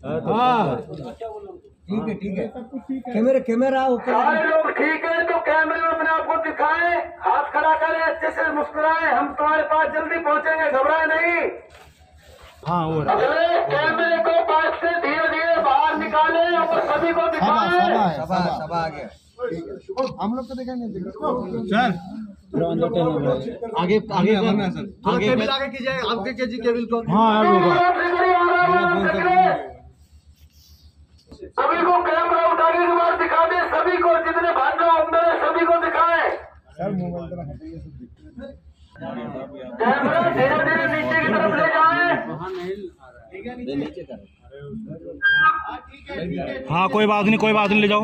हाँ ठीक है कैमरा ऊपर। सारे लोग ठीक है तो कैमरे में अपने आप को दिखाएं, हाथ खड़ा करें, अच्छे से मुस्कुराएं, हम तुम्हारे पास जल्दी पहुंचेंगे, घबराए नहीं। हाँ वो अगले कैमरे को पास से धीरे धीरे बाहर निकाले और सभी को दिखाएं। सब आ गया। हम लोग तो देखेंगे सर आगे आगे आगे कीजिए आपके केजी केबल को। हाँ सभी को कैमरा उठाने के बाद दिखा दे, सभी को जितने भाइयों अंदर है सभी को दिखाएं। कैमरा धीरे धीरे नीचे की तरफ ले जाएं। हाँ कोई बात नहीं ले जाओ।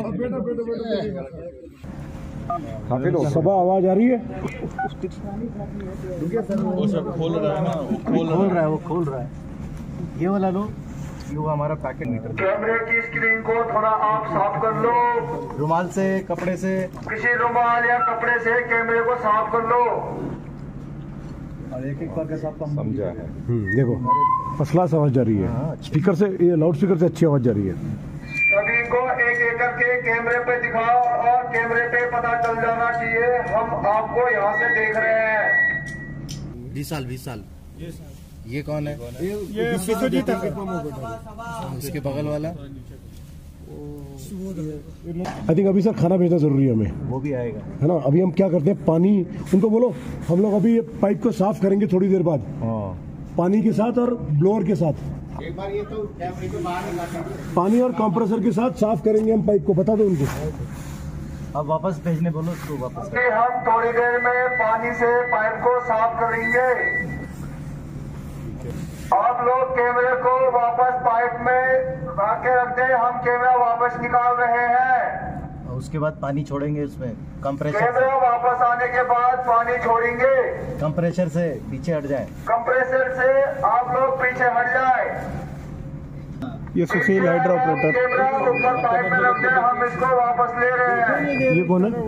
सब आवाज आ रही है। वो सब खोल रहा है ना, वो खोल रहा है। ये वाला लो, ये वो हमारा पैकेट मीटर। कैमरे की स्क्रीन को थोड़ा आप साफ कर लो, रुमाल से, कपड़े से, किसी रुमाल या कपड़े से कैमरे को साफ कर लो। और एक करके साफ समझा है। देखो फर्स्ट क्लास आवाज जा रही है। स्पीकर से, ये लाउड स्पीकर से अच्छी आवाज जा रही है। सभी को एक एक करके कैमरे पे दिखाओ और कैमरे पे पता चल जाना चाहिए हम आपको यहाँ से देख रहे हैं। 20 साल। ये कौन है? ये विश्वजीत है। उसके बगल वाला आई थिंक अभी सर खाना भेजना जरूरी है हमें। वो भी आएगा, है ना। अभी हम क्या करते हैं, पानी उनको बोलो, हम लोग अभी ये पाइप को साफ करेंगे थोड़ी देर बाद। पानी के साथ और ब्लोअर के साथ, एक बार ये तो कैमरे को बाहर निकाल, पानी और कंप्रेसर के साथ साफ करेंगे हम पाइप को। बता दो उनको। अब वापस भेजने बोलो उसको वापस। हम थोड़ी देर में पानी से पाइप को साफ करेंगे। आप लोग कैमरे को वापस पाइप में आके रख दें, हम कैमरा वापस निकाल रहे हैं। उसके बाद पानी छोड़ेंगे उसमें कंप्रेसर। कैमरा वापस आने के बाद पानी छोड़ेंगे। कंप्रेसर से पीछे हट जाए। कंप्रेसर से आप लोग पीछे हट जाए। ये सुशील हाइड्रा ऑपरेटर। कैमरा ऊपर पाइप में रख दें, हम इसको वापस ले रहे हैं। ये कौन है?